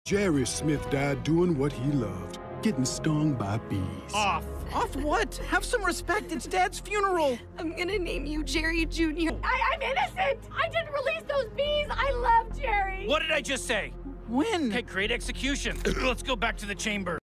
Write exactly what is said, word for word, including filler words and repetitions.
Jerry Smith died doing what he loved, getting stung by bees. Off. Off what? Have some respect. It's Dad's funeral. I'm gonna name you Jerry Junior I I'm innocent. I didn't release those bees. I love Jerry. What did I just say? When? Okay, great execution. Let's go back to the chamber.